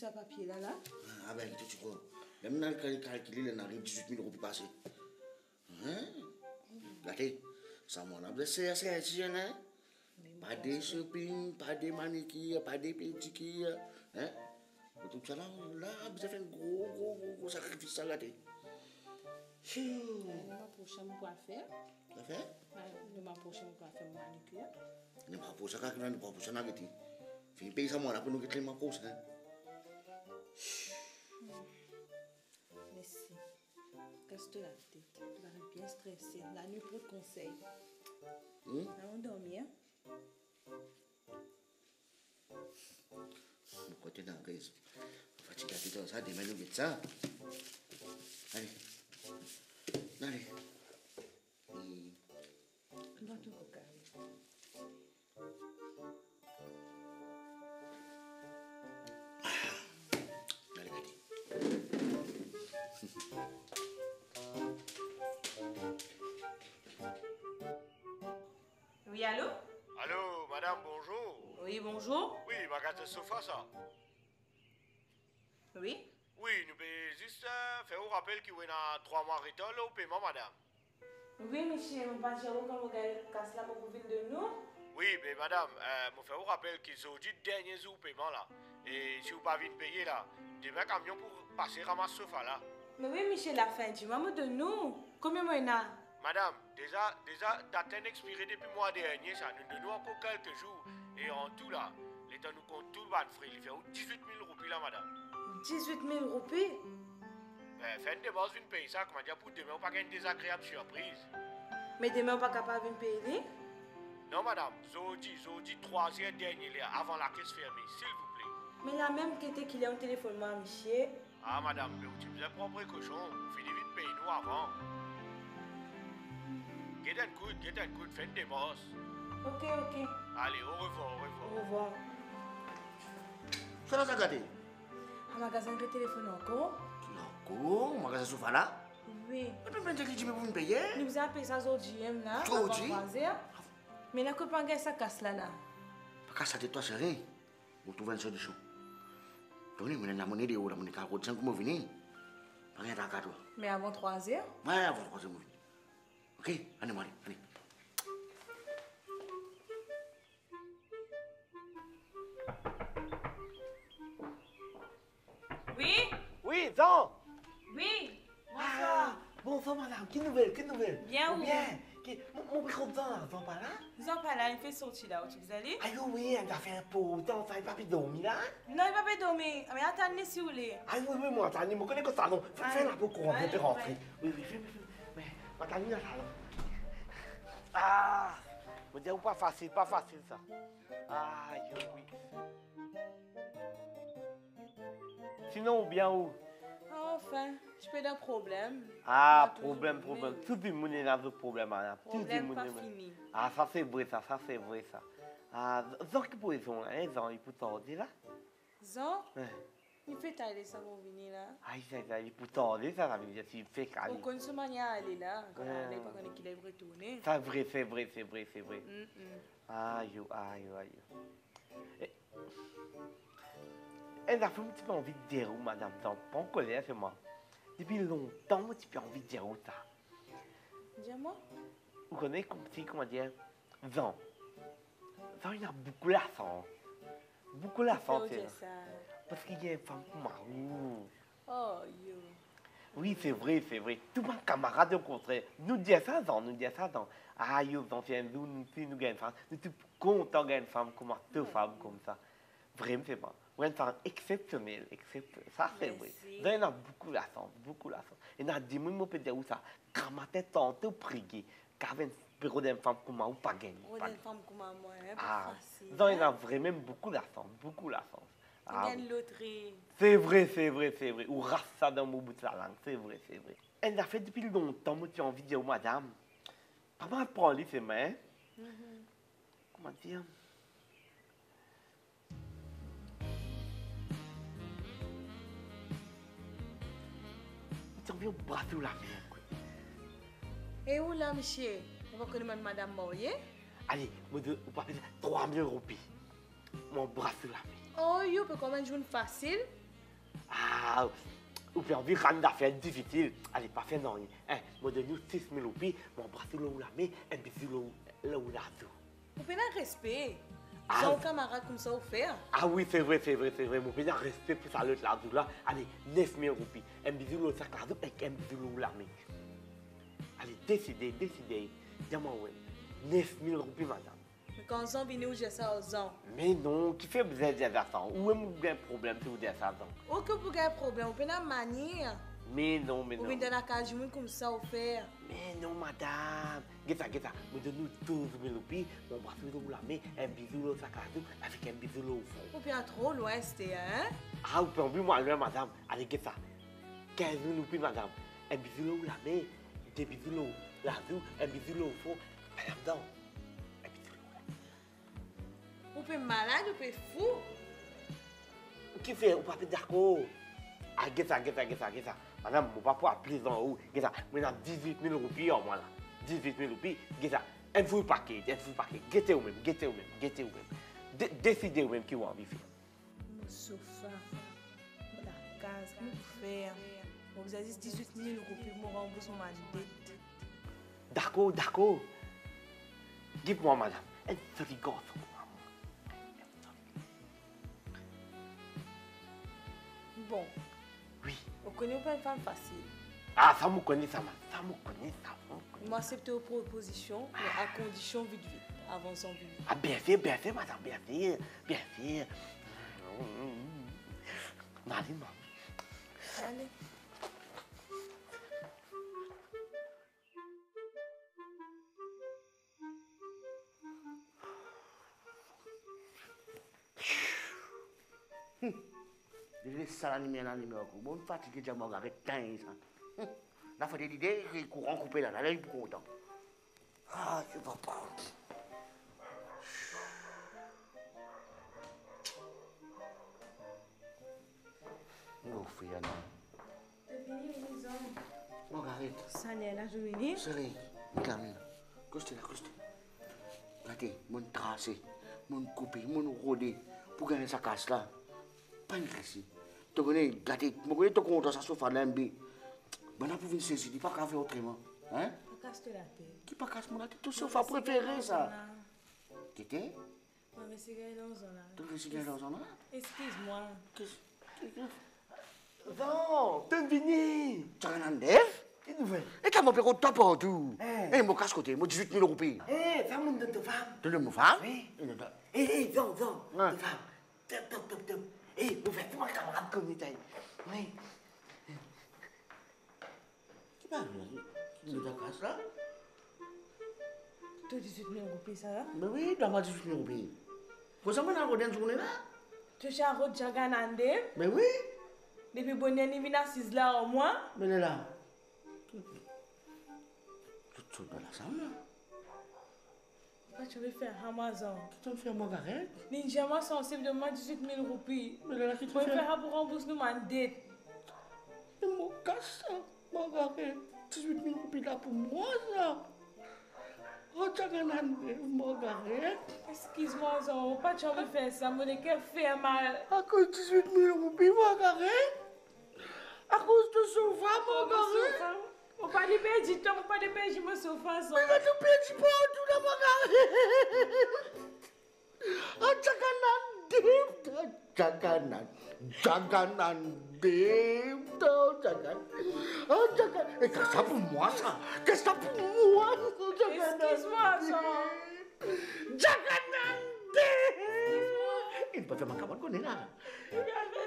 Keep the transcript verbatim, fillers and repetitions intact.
ça papier là, là. Ah ben, tu crois. Même dans le calcul, il arrive dix-huit mille euros pour passer. Hein? Regardez, ça m'en a blessé assez, hein? Pas de shopping, pas de manicure, pas de pédicure. Hein? Tout ça là, là, vous avez fait un gros, gros, gros, gros sacrifice à regarder. Ne m'approche mon coiffeur. Ça fait? Ne m'approche mon coiffeur, mon manicure. Ne m'approche pas, ne m'approche pas, ne Fini payer ça, moi, là, pour nous quitter les m'approche, hein? Merci. Casse-toi la tête. Tu vas être bien stressé. La nuit pour le conseil. Hum? Allons dormir. Pourquoi tu es dans le réseau? Fatigué à tout ça, demain nous mettons ça. Allez. Allez. Et... Dans ton coca. Allez, allez. Oui, allô? Allô, madame, bonjour. Oui, bonjour. Oui, magasin sofa, ça. Oui? Oui, nous pouvons juste euh, faire un rappel qu'il y a trois mois de retard au paiement, madame. Oui, monsieur, on va dire quand vous casse la pour venir de nous. Oui, mais madame, euh, je fais un rappel qu'ils ont dit dernier jour paiement là. Et si vous ne pouvez pas payer là, demain camion pour passer ramasser sofa là. Mais oui, monsieur, la fin du mois de nous. Combien mois il y en a? Madame, déjà, déjà, date expirée depuis le mois dernier, ça nous donne encore quelques jours. Et en tout là, l'État nous compte tout le bas de frais. Il fait dix-huit mille roupies là, madame. dix-huit mille roupies? Ben, faites des bases d'une paye ça, comment dire, pour demain, on pas une désagréable surprise. Mais demain, on n'est pas capable de payer? Non, madame, Zodi, Zodi, troisième dernier, avant la caisse fermée, s'il vous plaît. Mais la même qui était qu'il est au téléphone, moi, monsieur. Ah, madame, mais vous avez prendre précaution, vous finissez vite payer nous avant. Get un coup, get un coup, faites des bosses. Ok, ok. Allez, au revoir, au Au revoir. revoir. Ça là, ça gâté. Un magasin de téléphone encore? Encore, magasin sofa là. Oui. Et puis, maintenant, tu peux vous payer? Nous avons payé ça aujourd'hui, là. Aujourd'hui? Mais la copain a ça casse là, là. Pas ça de toi, c'est rien. Vous trouvez une solution. Donnez, vous avez la monnaie de vous, la monnaie quarante cinq pour venir. Pas rien à toi. Mais avant trois heures? Ouais, avant trois heures, ok, allez, allez, allez. Oui? Oui, Jean. Oui. Ah, bonsoir madame, quelle nouvelle, quelle nouvelle? Bien, oui. Bien. Qui- Mon, mon micro de Jean, Jean pas là? Nous sommes pas là, il fait sortir là où tu vous allez? Ah oui, elle a fait un pot, Jean, ça n'a pas pu dormir là? Non, il va pas dormir. Mais attendez si vous voulez. Ah oui, oui, moi, attendez, je me connais que ça, non. Fais, fais la peau qu'on Allez, peut rentrer. ouais. Oui, oui, fais, fais, fais. Mais, attendez, là, là. Ah, je me dis, pas facile, pas facile ça. Ah, oui. Sinon, bien où? Enfin, je peux d'un problème. Ah, On a problème, toujours- problème. oui. Tout le monde est dans le problème, madame. Tout le Problème monde pas est- fini. Ah, ça c'est vrai, ça, ça c'est vrai, ça. Ah, Zan qui peut raison, hein, Zan, il peut tarder là. Zan, Hein. il fait tailler ça pour venir là. Ah, ça, ça, il peut tarder, ça, ça veut dire qu'il fait Au calme. consommant, il y a aller là. Quand Ouais. on n'est pas qu'il est retourné. C'est vrai, c'est vrai, c'est vrai, c'est vrai. Mm, mm. Aïe, aïe, aïe. Et- Elle a fait un petit peu envie de dire où, madame, Zan, pas en colère, c'est moi. Depuis longtemps, un petit peu envie de dire où ça. Dis-moi. Vous connaissez comme si, comment dire, Zan. Zan, il a beaucoup l'argent. Beaucoup l'argent, Faut c'est dire ça. parce qu'il y a une femme comme Marou. Oh, yo. Oui, c'est vrai, c'est vrai. Tous mes camarades, au contraire, nous disent ça, Zan, nous disent ça, Zan. Ah, yo, Zan, viens, nous, nous, si nous gagnons une femme. Nous sommes contents de gagner une femme comme deux femmes comme ça. Vraiment, c'est bon. Vous êtes une femme exceptionnelle, exceptionnelle. Ça, c'est vrai. Merci. Zan, il a beaucoup l'argent, beaucoup l'argent. Il y a des gens qui peuvent dire où ça. Quand ma tête tantôt prié, qu'avec un bureau d'une femme comme moi, ou pas gagné. On pas est une femme comme moi, hein, Ah, pas facile. Zan, il a vraiment beaucoup d'argent, beaucoup d'argent. On Ah, gagne loterie. c'est vrai, c'est vrai, c'est vrai. Ou rase ça dans mon bout de la langue, c'est vrai, c'est vrai. Elle l'a fait depuis longtemps, moi, tu as envie de dire, oh, madame, pas mal prendre les ses mains. Comment dire? Tu as envie de brasser la mienne, quoi. Et où là, monsieur? On va connaître madame Moyer? Allez, moi, je vais pas trois mille roupies. Mon bracelet la mienne. Oh, yo, peut comment jouer facile? Ah, ou bien envie rendre d'affaires difficiles. Allez, pas faire non. Hein, moi donne nous six mille roupies, mon bras sur l'eau la main, un peu sur l'eau la tout. Vous pouvez un respect. Ah. Ils ont un camarade comme ça offert. Ah oui, c'est vrai, c'est vrai, c'est vrai. Mon pédant respect pour ça l'autre là-dessous là. Allez, neuf mille roupies. Un bisou l'autre sac là-dessous et un bisou l'eau la main. Allez, décidez, décidez. Dis-moi, ouais. neuf mille roupies, madame. Mais quand on vient où j'ai ça aux ans. Mais non, qui fait besoin de ça? Où est-ce un problème si vous dites ça? Aucun pour un problème. Vous pouvez un manière. Mais non, mais non. Vous venez dans la cage, vous comme ça offert. Mais non, madame. Qu'est-ce que ça? Nous donnons douze mille roupies. Mon bras sur l'eau la main, un bisou l'eau sac là-dessous avec un bisou l'eau au fond. Vous pouvez trop loin, c'était, hein? Ah, vous pouvez enlever moi, madame. Allez, qu'est-ce ça? quinze mille roupies, madame. Un bisou l'eau la main, deux bisous l'eau là-dessous, un bisou l'eau au fond. Madame, non. Un bisou l'eau. Vous pouvez malade, vous pouvez fou. Qui fait? Vous pas d'accord? Ah, qu'est-ce ça, qu'est-ce ça, qu'est-ce ça, qu'est-ce ça? Madame, mon papa a plus en haut. Qu'est-ce ça? Moi, j'ai dix-huit mille roupies en moi là. dix-huit mille roupies. Qu'est-ce ça? Un full paquet, un full paquet. Guettez vous-même, guettez vous-même, guettez vous-même. Décidez vous-même qui vous envie de faire. Mon sofa, la case, comment faire? Vous avez dit dix-huit mille roupies pour rembourser ma dette. D'accord, d'accord. Dites-moi, madame, un petit garçon. Bon. Oui. Vous connaissez pas une femme facile. Ah, ça me connaît, ça, ça me connaît, ça. Moi, accepte vos propositions, mais à condition vite vite, avançons vite vite. Ah, bien fait, bien fait, madame, bien fait, bien fait. Allez, maman. Allez. Je laisse ça l'animer l'animer. Bon, fatigué, j'ai mon avec quinze ans. La fois d'idée, il courant coupé là, là, il est content. Ah, je ne vois pas. Oh, fille, non. C'est fini, les hommes. Bon, arrête. Ça n'est là, je vais venir. Sérieux, Camille. Coste là, coste. Regardez, mon tracé, mon coupé, mon rodé, pour gagner sa casse là. Pas une ici. Tu connais, regardez, je connais ton compte, ça se fait l'embé. Ben là, pour venir saisir, il n'y a pas qu'à faire autrement. Hein? Pas casse la tête. Qui pas casse mon tête? Tout sauf à préférer ça. Qui était? Non, mais c'est gagné dans un là. Tu veux signer dans un là? Excuse-moi. Qu'est-ce Non, t'es venu. tu as un dev? Qu'est-ce que tu fais? Et t'as mon péro de top en tout. Eh. Eh, mon casse côté, moi dix-huit mille roupies. Eh, femme de ta femme. Tu veux mon femme? Oui. Eh, non, non. Eh, eh, viens, viens. Ouais. Ta femme. Top, top, top, top. Eh, vous faites pour un camarade comme détail. Oui. Qui parle là? Qui me casse là? Tu as dix-huit mille roupies, ça va? Mais oui, tu as dix-huit mille roupies. Vous savez, on a une journée là? Tu as un road jaganande. Mais oui. Depuis bonne année, il a six là au moins. Mais elle est là. Tu es dans la salle là? Pourquoi tu veux faire Amazon? Tu me fais Margaret? Ninja, moi, sensible de moi dix-huit mille roupies. Mais là, qui te Je vais fait? faire pour rembourser nous ma dette. Mais mon casse ça, Margaret. dix-huit mille roupies là pour moi ça. Oh, tu as un Margaret. Excuse-moi, Zon, pourquoi tu veux faire ça? Mon cœur fait mal. À cause de dix-huit mille roupies, Margaret? À cause de sofa, Margaret? On va aller perdre du temps, on va aller perdre mon sofa. Mais va te perdre pas tout là, Margaret. Oh, Jaganan, Jaganan, Jaganan, Jaganan. Oh, Jaganan. Et qu'est-ce que ça pour moi, ça? Qu'est-ce que ça pour moi, Jaganan? Excuse-moi, Zon. Jaganan, il peut faire ma camarade qu'on est là.